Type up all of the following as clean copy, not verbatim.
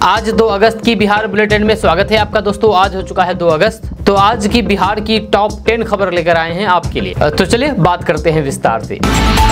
आज 2 अगस्त की बिहार बुलेटिन में स्वागत है आपका दोस्तों। आज हो चुका है 2 अगस्त। तो आज की बिहार की टॉप 10 खबर लेकर आए हैं आपके लिए। तो चलिए बात करते हैं विस्तार से।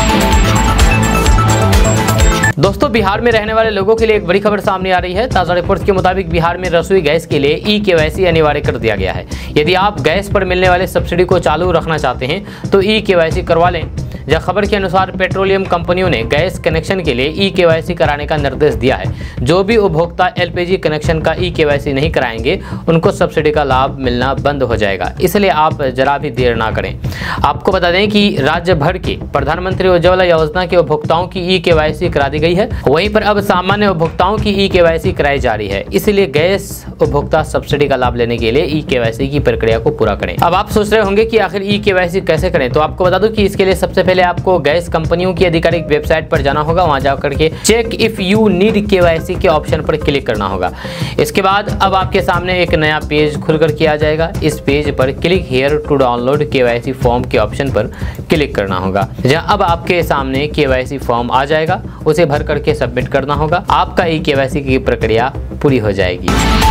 दोस्तों, बिहार में रहने वाले लोगों के लिए एक बड़ी खबर सामने आ रही है। ताजा रिपोर्ट्स के मुताबिक बिहार में रसोई गैस के लिए ई-केवाईसी अनिवार्य कर दिया गया है। यदि आप गैस पर मिलने वाले सब्सिडी को चालू रखना चाहते हैं तो ई-केवाईसी करवा लें। जब खबर के अनुसार पेट्रोलियम कंपनियों ने गैस कनेक्शन के लिए ई-केवाईसी कराने का निर्देश दिया है। जो भी उपभोक्ता एलपीजी कनेक्शन का ई-केवाईसी नहीं कराएंगे उनको सब्सिडी का लाभ मिलना बंद हो जाएगा, इसलिए आप जरा भी देर ना करें। आपको बता दें कि राज्य भर के प्रधानमंत्री उज्ज्वला योजना के उपभोक्ताओं की ई-केवाईसी करा दी गई है। वहीं पर अब सामान्य उपभोक्ताओं की ई-केवाईसी कराई जा रही है, इसलिए गैस उपभोक्ता सब्सिडी का लाभ लेने के लिए ई-केवाईसी की प्रक्रिया को पूरा करें। अब आप सोच रहे होंगे कि आखिर ई-केवाईसी कैसे करें, तो आपको बता दूं कि इसके लिए सबसे पहले आपको गैस कंपनियों की आधिकारिक वेबसाइट पर जाना होगा। वहां जाकर के check if you need KYC के ऑप्शन पर क्लिक करना होगा। इसके बाद अब आपके सामने एक नया पेज खुलकर के आ जाएगा। इस पेज पर click here to download KYC form के ऑप्शन पर क्लिक करना होगा। जहां अब आपके सामने केवाईसी फॉर्म आ जाएगा, उसे भर करके सबमिट करना होगा। आपका ई-केवाईसी की प्रक्रिया पूरी हो जाएगी।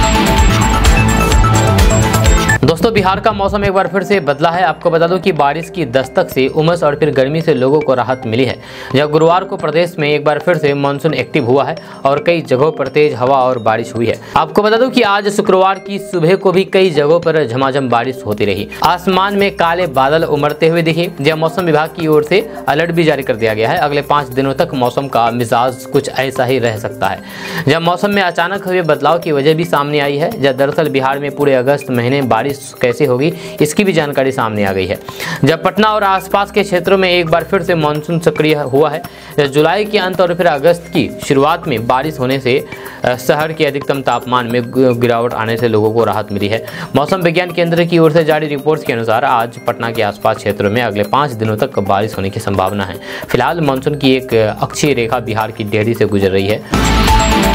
दोस्तों, बिहार का मौसम एक बार फिर से बदला है। आपको बता दूं कि बारिश की दस्तक से उमस और फिर गर्मी से लोगों को राहत मिली है। जब गुरुवार को प्रदेश में एक बार फिर से मानसून एक्टिव हुआ है और कई जगहों पर तेज हवा और बारिश हुई है। आपको बता दूं कि आज शुक्रवार की सुबह को भी कई जगहों पर झमाझम बारिश होती रही। आसमान में काले बादल उमड़ते हुए दिखे। जब मौसम विभाग की ओर से अलर्ट भी जारी कर दिया गया है। अगले 5 दिनों तक मौसम का मिजाज कुछ ऐसा ही रह सकता है। जब मौसम में अचानक हुए बदलाव की वजह भी सामने आई है। जब दरअसल बिहार में पूरे अगस्त महीने बारिश कैसे होगी इसकी भी जानकारी सामने आ गई है। जब पटना और आसपास के क्षेत्रों में एक बार फिर से मानसून सक्रिय हुआ है। जुलाई के अंत और फिर अगस्त की शुरुआत में बारिश होने से शहर के अधिकतम तापमान में गिरावट आने से लोगों को राहत मिली है। मौसम विज्ञान केंद्र की ओर से जारी रिपोर्ट्स के अनुसार आज पटना के आसपास क्षेत्रों में अगले 5 दिनों तक बारिश होने की संभावना है। फिलहाल मानसून की एक अक्षीय रेखा बिहार की डेहरी से गुजर रही है।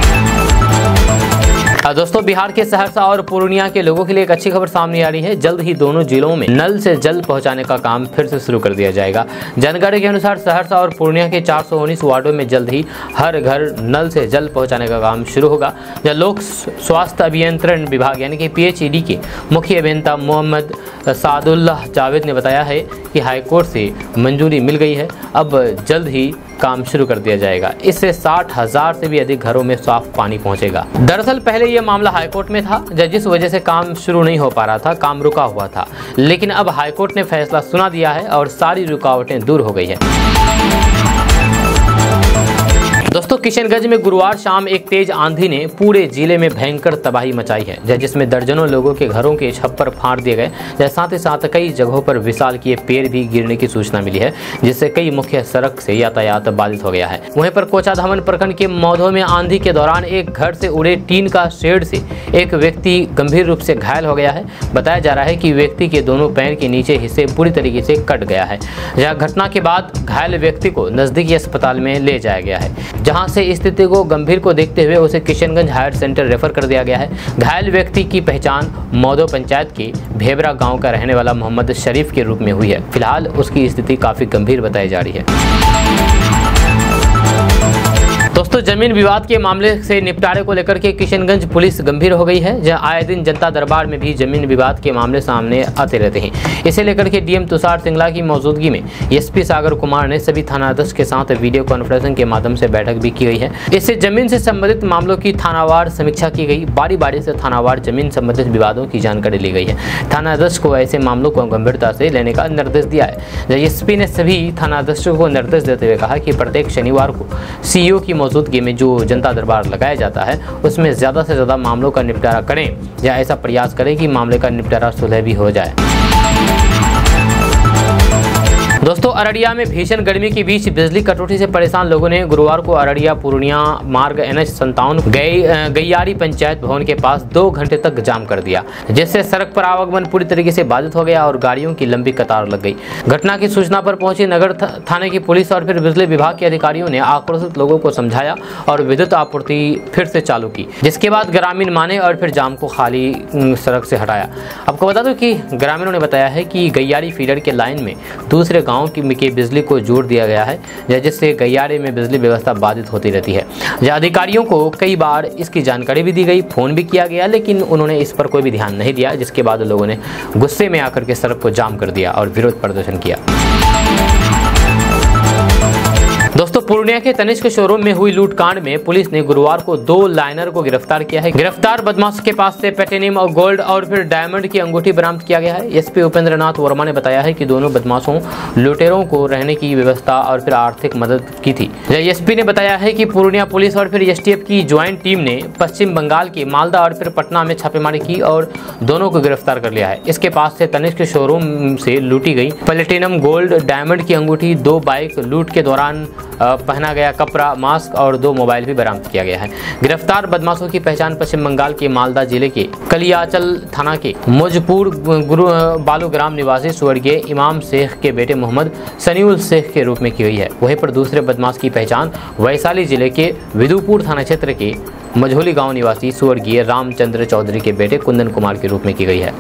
दोस्तों, बिहार के सहरसा और पूर्णिया के लोगों के लिए एक अच्छी खबर सामने आ रही है। जल्द ही दोनों जिलों में नल से जल पहुंचाने का काम फिर से शुरू कर दिया जाएगा। जानकारी के अनुसार सहरसा और पूर्णिया के 419 वार्डों में जल्द ही हर घर नल से जल पहुंचाने का काम शुरू होगा। जब लोक स्वास्थ्य अभियंत्रण विभाग यानी कि PHED के मुख्य अभियंता मोहम्मद सादुल्लाह जावेद ने बताया है कि हाईकोर्ट से मंजूरी मिल गई है। अब जल्द ही काम शुरू कर दिया जाएगा। इससे 60,000 से भी अधिक घरों में साफ पानी पहुंचेगा। दरअसल पहले यह मामला हाईकोर्ट में था, जिस वजह से काम शुरू नहीं हो पा रहा था, काम रुका हुआ था। लेकिन अब हाईकोर्ट ने फैसला सुना दिया है और सारी रुकावटें दूर हो गई है। दोस्तों, किशनगंज में गुरुवार शाम एक तेज आंधी ने पूरे जिले में भयंकर तबाही मचाई है, जिसमें दर्जनों लोगों के घरों के छप्पर फाड़ दिए गए। साथ ही साथ कई जगहों पर विशाल किए पेड़ भी गिरने की सूचना मिली है, जिससे कई मुख्य सड़क से यातायात बाधित हो गया है। वहीं पर कोचाधामन प्रखंड के मौधो में आंधी के दौरान एक घर से उड़े टीन का शेड से एक व्यक्ति गंभीर रूप से घायल हो गया है। बताया जा रहा है कि व्यक्ति के दोनों पैर के नीचे हिस्से पूरी तरीके से कट गया है। यह घटना के बाद घायल व्यक्ति को नजदीकी अस्पताल में ले जाया गया है, जहां से स्थिति को गंभीर को देखते हुए उसे किशनगंज हायर सेंटर रेफर कर दिया गया है। घायल व्यक्ति की पहचान मौदो पंचायत के भेबरा गांव का रहने वाला मोहम्मद शरीफ के रूप में हुई है। फिलहाल उसकी स्थिति काफी गंभीर बताई जा रही है। दोस्तों, जमीन विवाद के मामले से निपटारे को लेकर के किशनगंज पुलिस गंभीर हो गई है। जहां आए दिन जनता दरबार में भी जमीन विवाद के मामले सामने आते रहते हैं। इसे लेकर के डीएम तुषार सिंगला की मौजूदगी में एसपी सागर कुमार ने सभी थानाध्यक्ष के साथ वीडियो कॉन्फ्रेंसिंग के माध्यम से बैठक भी की गई है। इससे जमीन से संबंधित मामलों की थानावार समीक्षा की गई। बारी बारी से थानावार जमीन संबंधित विवादों की जानकारी ली गई है। थानाध्यक्ष को ऐसे मामलों को गंभीरता से लेने का निर्देश दिया है। एसपी ने सभी थानाध्यक्षों को निर्देश देते हुए कहा कि प्रत्येक शनिवार को सीईओ की मौजूदगी में जो जनता दरबार लगाया जाता है उसमें ज्यादा से ज्यादा मामलों का निपटारा करें या ऐसा प्रयास करें कि मामले का निपटारा सुलह भी हो जाए। दोस्तों, अररिया में भीषण गर्मी के बीच बिजली कटौती से परेशान लोगों ने गुरुवार को अररिया पूर्णिया मार्ग NH57 गैयारी पंचायत भवन के पास 2 घंटे तक जाम कर दिया, जिससे सड़क पर आवागमन पूरी तरीके से बाधित हो गया और गाड़ियों की लंबी कतार लग गई। घटना की सूचना पर पहुंची नगर थाने की पुलिस और फिर बिजली विभाग के अधिकारियों ने आक्रोशित लोगों को समझाया और विद्युत आपूर्ति फिर से चालू की, जिसके बाद ग्रामीण माने और फिर जाम को खाली सड़क से हटाया। आपको बता दूं कि ग्रामीणों ने बताया है कि गैयारी फीडर के लाइन में दूसरे गाँव की बिजली को जोड़ दिया गया है, जिससे गैयारे में बिजली व्यवस्था बाधित होती रहती है। अधिकारियों को कई बार इसकी जानकारी भी दी गई, फोन भी किया गया, लेकिन उन्होंने इस पर कोई भी ध्यान नहीं दिया, जिसके बाद लोगों ने गुस्से में आकर के सड़क को जाम कर दिया और विरोध प्रदर्शन किया। दोस्तों, पूर्णिया के तनिष्क शोरूम में हुई लूटकांड में पुलिस ने गुरुवार को 2 लाइनर को गिरफ्तार किया है। गिरफ्तार बदमाशों के पास से प्लेटिनम और गोल्ड और फिर डायमंड की अंगूठी बरामद किया गया है। एसपी उपेंद्र नाथ वर्मा ने बताया है कि दोनों बदमाशों लुटेरों को रहने की व्यवस्था और फिर आर्थिक मदद की थी। एसपी ने बताया है कि पूर्णिया पुलिस और फिर एसटीएफ की ज्वाइंट टीम ने पश्चिम बंगाल के मालदा और फिर पटना में छापेमारी की और दोनों को गिरफ्तार कर लिया है। इसके पास से तनिष्क शोरूम से लूटी गई प्लेटिनम, गोल्ड, डायमंड की अंगूठी, 2 बाइक, लूट के दौरान पहना गया कपड़ा, मास्क और 2 मोबाइल भी बरामद किया गया है। गिरफ्तार बदमाशों की पहचान पश्चिम बंगाल के मालदा जिले के कलियाचल थाना के मौजपुर बालूग्राम निवासी स्वर्गीय इमाम शेख के बेटे मोहम्मद सनीउल शेख के रूप में की गई है। वहीं पर दूसरे बदमाश की पहचान वैशाली जिले के विदुपुर थाना क्षेत्र के मझोली गांव निवासी स्वर्गीय रामचंद्र चौधरी के बेटे कुंदन कुमार के रूप में की गई है।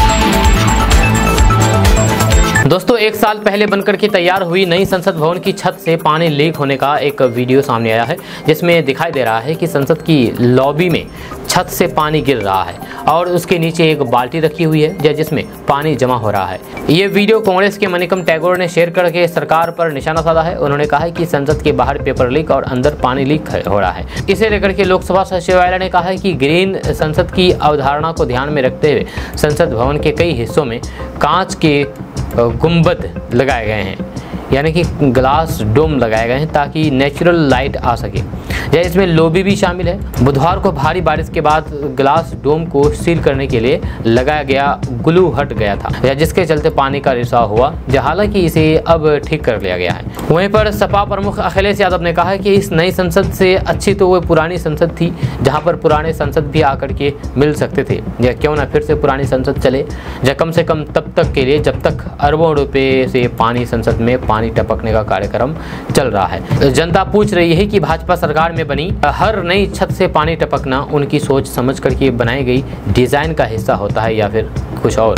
दोस्तों, 1 साल पहले बनकर के तैयार हुई नई संसद भवन की छत से पानी लीक होने का एक वीडियो सामने आया है, जिसमें दिखाई दे रहा है कि संसद की लॉबी में छत से पानी गिर रहा है और उसके नीचे एक बाल्टी रखी हुई है जिसमें पानी जमा हो रहा है। ये वीडियो कांग्रेस के मनिकम टैगोर ने शेयर करके सरकार पर निशाना साधा है। उन्होंने कहा है कि संसद के बाहर पेपर लीक और अंदर पानी लीक हो रहा है। इसे लेकर के लोकसभा सचिवालय ने कहा है कि ग्रीन संसद की अवधारणा को ध्यान में रखते हुए संसद भवन के कई हिस्सों में कांच के गुंबद लगाए गए हैं, यानी कि ग्लास डोम लगाए गए हैं ताकि नेचुरल लाइट आ सके। इसमें लॉबी भी शामिल है। बुधवार को भारी बारिश के बाद ग्लास डोम को सील करने के लिए लगाया गया ग्लू हट गया था, जिसके चलते पानी का रिसाव हुआ। हालांकि इसे अब ठीक कर लिया गया है। वहीं पर सपा प्रमुख अखिलेश यादव ने कहा है कि इस नई संसद से अच्छी तो वो पुरानी संसद थी, जहां पर पुराने संसद भी आकर के मिल सकते थे। या क्यों ना फिर से पुरानी संसद चले, या कम से कम तब तक के लिए जब तक अरबों रुपए से पानी संसद में पानी टपकने का कार्यक्रम चल रहा है। जनता पूछ रही है कि भाजपा सरकार में बनी हर नई छत से पानी टपकना उनकी सोच समझ करके बनाई गई डिजाइन का हिस्सा होता है या फिर कुछ और।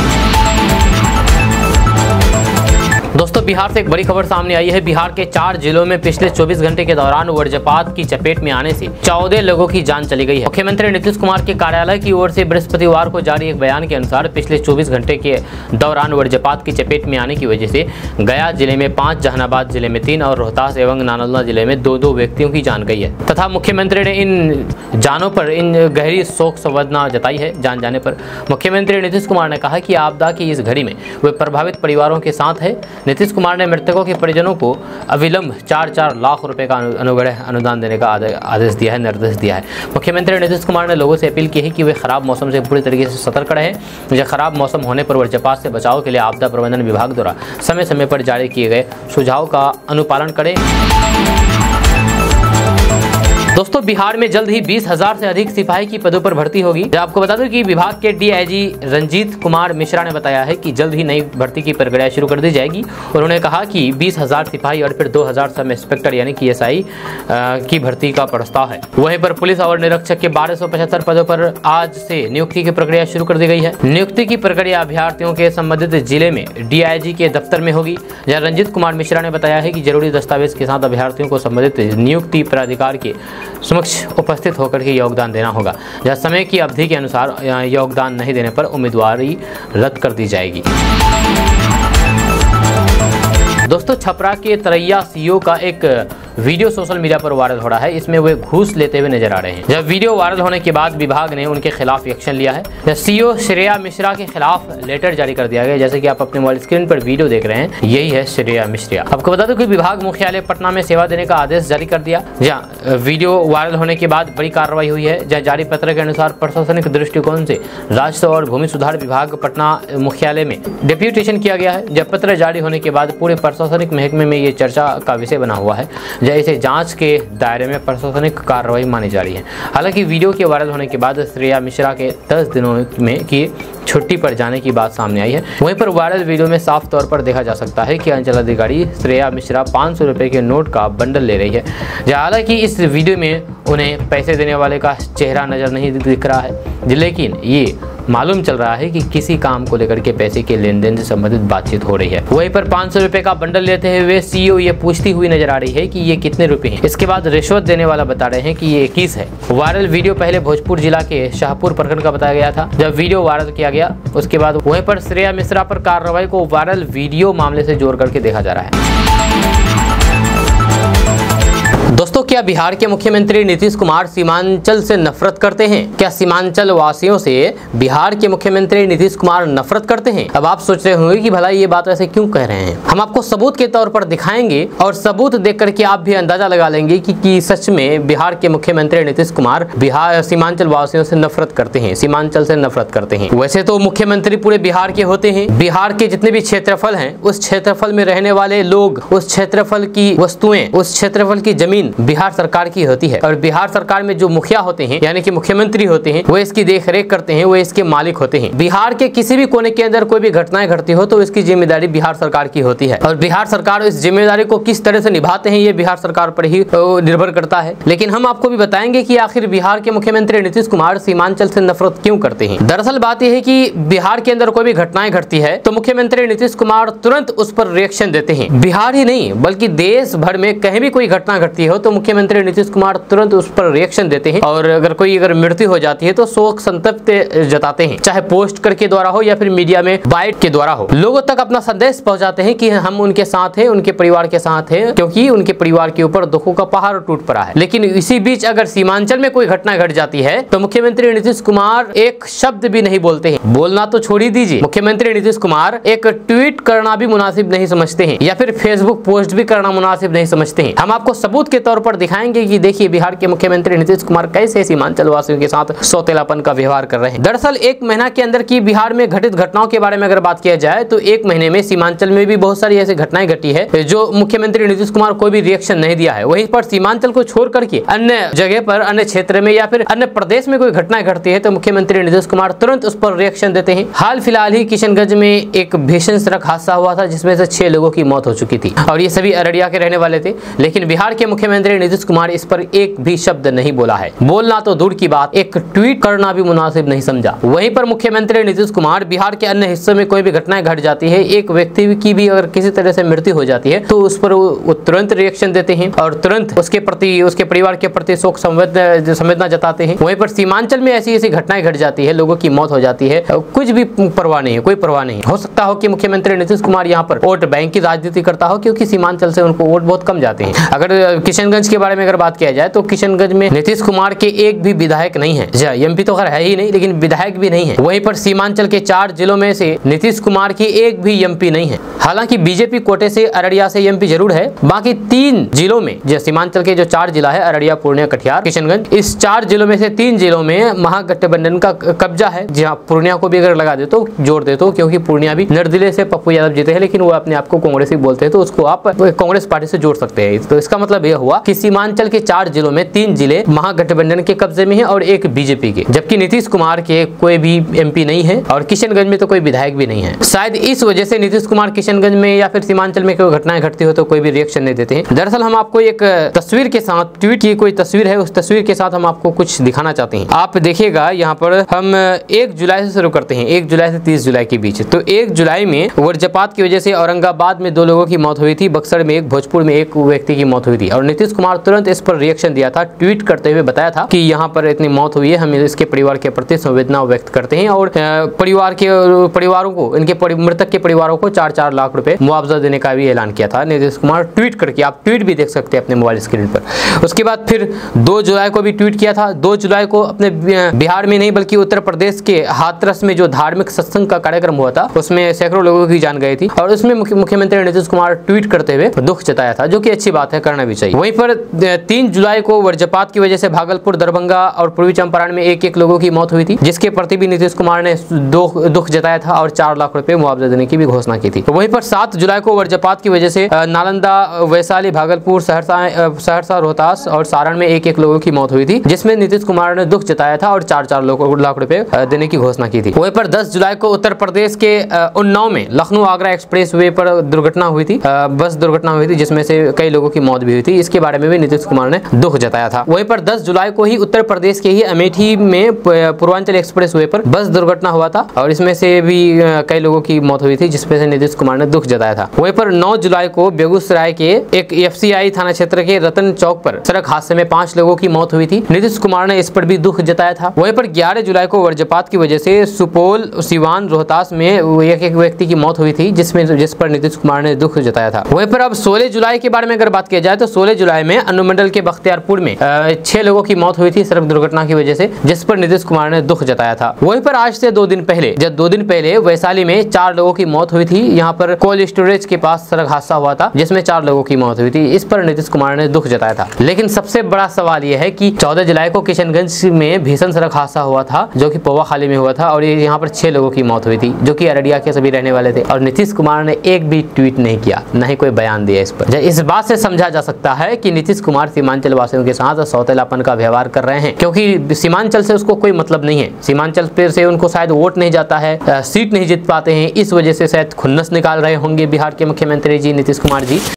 दोस्तों, बिहार से एक बड़ी खबर सामने आई है। बिहार के 4 जिलों में पिछले 24 घंटे के दौरान वज्रपात की चपेट में आने से 14 लोगों की जान चली गई है। मुख्यमंत्री नीतीश कुमार के कार्यालय की ओर से बृहस्पतिवार को जारी एक बयान के अनुसार पिछले 24 घंटे के दौरान वज्रपात की चपेट में आने की वजह से गया जिले में 5, जहानाबाद जिले में 3 और रोहतास एवं नालंदा जिले में 2-2 व्यक्तियों की जान गई है तथा मुख्यमंत्री ने इन जानों पर गहरी शोक संवेदना जताई है। जान जाने पर मुख्यमंत्री नीतीश कुमार ने कहा कि आपदा की इस घड़ी में वे प्रभावित परिवारों के साथ है। नीतीश कुमार ने मृतकों के परिजनों को अविलंब 4-4 लाख रुपए का अनुग्रह अनुदान देने का आदेश दिया है, निर्देश दिया है। मुख्यमंत्री नीतीश कुमार ने लोगों से अपील की है कि वे खराब मौसम से पूरी तरीके से सतर्क रहें। या खराब मौसम होने पर वज्रपात से बचाव के लिए आपदा प्रबंधन विभाग द्वारा समय समय पर जारी किए गए सुझाव का अनुपालन करें। दोस्तों, बिहार में जल्द ही 20,000 से अधिक सिपाही की पदों पर भर्ती होगी। आपको बता दूं कि विभाग के डीआईजी रंजीत कुमार मिश्रा ने बताया है कि जल्द ही नई भर्ती की प्रक्रिया शुरू कर दी जाएगी। उन्होंने कहा कि 20,000 सिपाही और फिर 2,000 सब इंस्पेक्टर यानी कि एसआई की भर्ती का प्रस्ताव है। वहीं पर पुलिस और निरीक्षक के 1275 पदों पर आज से नियुक्ति की प्रक्रिया शुरू कर दी गई है। नियुक्ति की प्रक्रिया अभ्यर्थियों के संबंधित जिले में डीआईजी के दफ्तर में होगी। रंजीत कुमार मिश्रा ने बताया है कि जरूरी दस्तावेज के साथ अभ्यर्थियों को संबंधित नियुक्ति प्राधिकार के समक्ष उपस्थित होकर के योगदान देना होगा। या समय की अवधि के अनुसार योगदान नहीं देने पर उम्मीदवारी रद्द कर दी जाएगी। दोस्तों, छपरा के तरैया सीओ का एक वीडियो सोशल मीडिया पर वायरल हो रहा है। इसमें वे घूस लेते हुए नजर आ रहे हैं। जब वीडियो वायरल होने के बाद विभाग ने उनके खिलाफ एक्शन लिया है। सीओ श्रेया मिश्रा के खिलाफ लेटर जारी कर दिया गया। जैसे कि आप अपने मोबाइल स्क्रीन पर वीडियो देख रहे हैं, यही है श्रेया मिश्रा। आपको बता दूं कि विभाग मुख्यालय पटना में सेवा देने का आदेश जारी कर दिया। जहाँ वीडियो वायरल होने के बाद बड़ी कार्रवाई हुई है। जहाँ जारी पत्र के अनुसार प्रशासनिक दृष्टिकोण से राजस्व और भूमि सुधार विभाग पटना मुख्यालय में डेप्यूटेशन किया गया है। जब पत्र जारी होने के बाद पूरे प्रशासनिक महकमे में ये चर्चा का विषय बना हुआ है। इसे जांच के दायरे में प्रशासनिक कार्रवाई मानी जा रही है। हालांकि वीडियो के वायरल होने के बाद श्रेया मिश्रा के 10 दिनों में की छुट्टी पर जाने की बात सामने आई है। वहीं पर वायरल वीडियो में साफ तौर पर देखा जा सकता है कि अंचलाधिकारी श्रेया मिश्रा 500 रुपए के नोट का बंडल ले रही है। हालांकि इस वीडियो में उन्हें पैसे देने वाले का चेहरा नजर नहीं दिख रहा है, लेकिन ये मालूम चल रहा है कि किसी काम को लेकर के पैसे के लेन देन से संबंधित बातचीत हो रही है। वहीं पर 500 रुपए का बंडल लेते हुए सीईओ ये पूछती हुई नजर आ रही है कि ये कितने रुपए हैं। इसके बाद रिश्वत देने वाला बता रहे हैं कि ये 21 है। वायरल वीडियो पहले भोजपुर जिला के शाहपुर प्रखंड का बताया गया था। जब वीडियो वायरल किया गया उसके बाद वहीं पर श्रेया मिश्रा पर कार्रवाई को वायरल वीडियो मामले से जोड़ करके देखा जा रहा है। दोस्तों, क्या बिहार के मुख्यमंत्री नीतीश कुमार सीमांचल से नफरत करते हैं? क्या सीमांचल वासियों से बिहार के मुख्यमंत्री नीतीश कुमार नफरत करते हैं? अब आप सोच रहे होंगे कि भला ये बात ऐसे क्यों कह रहे हैं। हम आपको सबूत के तौर पर दिखाएंगे और सबूत देख करके आप भी अंदाजा लगा लेंगे कि सच में बिहार के मुख्यमंत्री नीतीश कुमार बिहार सीमांचल वासियों से नफरत करते हैं, सीमांचल से नफरत करते हैं। वैसे तो मुख्यमंत्री पूरे बिहार के होते हैं। बिहार के जितने भी क्षेत्रफल हैं, उस क्षेत्रफल में रहने वाले लोग, उस क्षेत्रफल की वस्तुएं, उस क्षेत्रफल की जमीन बिहार सरकार की होती है। और बिहार सरकार में जो मुखिया होते हैं यानी कि मुख्यमंत्री होते हैं, वो इसकी देखरेख करते हैं, वो इसके मालिक होते हैं। बिहार के किसी भी कोने के अंदर कोई भी घटनाएं घटती हो तो इसकी जिम्मेदारी बिहार सरकार की होती है। और बिहार सरकार इस जिम्मेदारी को किस तरह से निभाते हैं ये बिहार सरकार पर ही निर्भर करता है। लेकिन हम आपको भी बताएंगे कि आखिर बिहार के मुख्यमंत्री नीतीश कुमार सीमांचल से नफरत क्यों करते हैं। दरअसल बात यह है कि बिहार के अंदर कोई भी घटनाएं घटती है तो मुख्यमंत्री नीतीश कुमार तुरंत उस पर रिएक्शन देते हैं। बिहार ही नहीं बल्कि देश भर में कहीं भी कोई घटना घटती हो तो मुख्यमंत्री नीतीश कुमार तुरंत उस पर रिएक्शन देते हैं। और अगर मृत्यु हो जाती है तो शोक संतप्त जताते हैं, चाहे पोस्ट करके द्वारा हो या फिर मीडिया में बाइट के द्वारा हो। लोगों तक अपना संदेश पहुंचाते हैं कि हम उनके साथ हैं, उनके परिवार के साथ हैं, क्योंकि उनके परिवार के ऊपर दुखों का पहाड़ टूट पड़ा है। लेकिन इसी बीच अगर सीमांचल में कोई घटना घट जाती है तो मुख्यमंत्री नीतीश कुमार एक शब्द भी नहीं बोलते हैं। बोलना तो छोड़ ही दीजिए, मुख्यमंत्री नीतीश कुमार एक ट्वीट करना भी मुनासिब नहीं समझते हैं या फिर फेसबुक पोस्ट भी करना मुनासिब नहीं समझते हैं। हम आपको सबूत के तौर पर दिखाएंगे कि देखिए बिहार के मुख्यमंत्री नीतीश कुमार कैसे सीमांचल वासियों के साथ सौतेलापन का व्यवहार कर रहे हैं। दरअसल एक महीना के अंदर की बिहार में घटित घटनाओं के बारे में अगर बात किया जाए तो एक महीने में सीमांचल में भी बहुत सारी ऐसी घटनाएं घटी है जो मुख्यमंत्री नीतीश कुमार कोई भी रिएक्शन नहीं दिया है। वहीं पर सीमांचल को छोड़ करके अन्य जगह पर, अन्य क्षेत्र में या फिर अन्य प्रदेश में कोई घटना घटती है तो मुख्यमंत्री नीतीश कुमार तुरंत उस पर रिएक्शन देते हैं। हाल फिलहाल ही किशनगंज में एक भीषण सड़क हादसा हुआ था जिसमें से 6 लोगों की मौत हो चुकी थी और ये सभी अररिया के रहने वाले थे। लेकिन बिहार के मुख्यमंत्री नीतीश कुमार इस पर एक भी शब्द नहीं बोला है। बोलना तो दूर की बात, एक ट्वीट करना भी मुनासिब नहीं समझा। वहीं पर मुख्यमंत्री नीतीश कुमार बिहार के अन्य हिस्सों में कोई भी घटनाएं घट जाती है, एक व्यक्ति की भी अगर किसी तरह से मृत्यु हो जाती है तो उस पर वो तुरंत रिएक्शन देते हैं और तुरंत उसके प्रति, उसके परिवार के प्रति शोक संवेदना जताते हैं। वहीं पर सीमांचल में ऐसी ऐसी घटनाएं घट जाती है, लोगों की मौत हो जाती है, कुछ भी परवाह नहीं है, कोई परवाह नहीं। हो सकता हो कि मुख्यमंत्री नीतीश कुमार यहाँ पर वोट बैंक की राजनीति करता हो क्योंकि सीमांचल से उनको वोट बहुत कम जाते हैं। अगर किशनगंज के बारे में अगर बात किया जाए तो किशनगंज में नीतीश कुमार के एक भी विधायक नहीं है। एमपी तो खैर है ही नहीं, लेकिन विधायक भी नहीं है। वहीं पर सीमांचल के 4 जिलों में से नीतीश कुमार की एक भी एमपी नहीं है। हालांकि बीजेपी कोटे से अररिया से एमपी जरूर है। बाकी 3 जिलों में, जो सीमांचल के जो 4 जिला है, अररिया, पूर्णिया, कटिहार, किशनगंज, इस 4 जिलों में से 3 जिलों में महागठबंधन का कब्जा है। जहाँ पूर्णिया को भी अगर लगा दे तो, जोड़ दे तो, क्योंकि पूर्णिया भी निर्दलीय से पप्पू यादव जीते हैं, लेकिन वो अपने आप को कांग्रेसी बोलते हैं तो उसको आप कांग्रेस पार्टी से जोड़ सकते हैं। तो इसका मतलब यह हुआ कि सीमांचल के 4 जिलों में 3 जिले महागठबंधन के कब्जे में है और एक बीजेपी के, जबकि नीतीश कुमार के कोई भी एमपी नहीं है और किशनगंज में तो कोई विधायक भी नहीं है। शायद इस वजह से नीतीश कुमार किशनगंज में या फिर सीमांचल में कोई घटनाएं घटती हो तो कोई भी रिएक्शन नहीं देते हैं। दरअसल हम आपको एक तस्वीर के साथ, ट्वीट की कोई तस्वीर है, उस तस्वीर के साथ हम आपको कुछ दिखाना चाहते हैं। आप देखिएगा यहाँ पर हम 1 जुलाई से शुरू करते हैं, 1 जुलाई से 30 जुलाई के बीच। तो 1 जुलाई में वज्रपात की वजह से औरंगाबाद में 2 लोगों की मौत हुई थी, बक्सर में 1, भोजपुर में 1 व्यक्ति की मौत हुई थी और नीतीश कुमार तुरंत इस पर रिएक्शन दिया था। ट्वीट करते हुए बताया था कि यहाँ पर इतनी मौत हुई है, हम इसके परिवार के प्रति संवेदना व्यक्त करते हैं और परिवारों को, इनके मृतक के परिवारों को 4-4 लाख रुपए मुआवजा देने का भी ऐलान किया था नीतीश कुमार ट्वीट करके। आप ट्वीट भी देख सकते हैं अपने मोबाइल स्क्रीन पर। उसके बाद फिर 2 जुलाई को भी ट्वीट किया था। 2 जुलाई को अपने बिहार में नहीं बल्कि उत्तर प्रदेश के हाथरस में जो धार्मिक सत्संग का कार्यक्रम हुआ था उसमें सैकड़ों लोगों की जान गई थी और उसमें मुख्यमंत्री नीतीश कुमार ट्वीट करते हुए दुख जताया था, जो कि अच्छी बात है, करना भी चाहिए। वहीं पर 3 जुलाई को वज्रपात की वजह से भागलपुर, दरभंगा और पूर्वी चंपारण में 1-1 लोगों की मौत हुई थी, जिसके प्रति भी नीतीश कुमार ने दुख जताया था और 4 लाख रुपए मुआवजा देने की भी घोषणा की थी। वहीं पर 7 जुलाई को वज्रपात की वजह से नालंदा, वैशाली, भागलपुर, सहरसा, रोहतास और सारण में 1-1 लोगों की मौत हुई थी, जिसमें नीतीश कुमार ने दुख जताया था और 4-4 लाख रुपए देने की घोषणा की थी। वहीं पर 10 जुलाई को उत्तर प्रदेश के उन्नाव में लखनऊ आगरा एक्सप्रेस वे पर दुर्घटना हुई थी, बस दुर्घटना हुई थी, जिसमें से कई लोगों की मौत भी हुई थी। इसके बारे में भी भी नीतीश कुमार ने दुख जताया था। वहीं पर 10 जुलाई को ही उत्तर प्रदेश के ही अमेठी में पूर्वांचल एक्सप्रेस वे पर बस दुर्घटना हुआ था और इसमें से भी कई लोगों की मौत हुई थी, जिसपे से नीतीश कुमार ने दुख जताया था। वहीं पर 9 जुलाई को बेगूसराय के एक FCI थाना क्षेत्र के रतन चौक पर सड़क हादसे में 5 लोगों की मौत हुई थी। नीतीश कुमार ने इस पर भी दुख जताया था। वहीं पर 11 जुलाई को वज्रपात की वजह से सुपौल, सिवान, रोहतास में एक व्यक्ति की मौत हुई थी, जिस पर नीतीश कुमार ने दुख जताया था। वहीं पर अब 16 जुलाई के बारे में अगर बात किया जाए तो 16 जुलाई में अनुमंडल के बख्तियारपुर में 6 लोगों की मौत हुई थी सड़क दुर्घटना की वजह से, जिस पर नीतीश कुमार ने दुख जताया था। वहीं पर आज से 2 दिन पहले वैशाली में 4 लोगों की मौत हुई थी। यहाँ पर कोल्ड स्टोरेज के पास सड़क हादसा हुआ था जिसमें 4 लोगों की मौत हुई थी। इस पर नीतीश कुमार ने दुख जताया था। लेकिन सबसे बड़ा सवाल यह है कि 14 जुलाई को किशनगंज में भीषण सड़क हादसा हुआ था जो कि पौवाखाली में हुआ था और यहाँ पर 6 लोगों की मौत हुई थी जो कि अररिया के सभी रहने वाले थे और नीतीश कुमार ने एक भी ट्वीट नहीं किया, न ही कोई बयान दिया इस पर। इस बात से समझा जा सकता है कि नीतीश कुमार सीमांचल वासियों के साथ सौतेलापन का व्यवहार कर रहे हैं, क्योंकि सीमांचल से उसको कोई मतलब नहीं है। सीमांचल पे से उनको शायद वोट नहीं जाता है, सीट नहीं जीत पाते हैं, इस वजह से शायद खुन्नस निकाल रहे होंगे बिहार के मुख्यमंत्री जी नीतीश कुमार जी।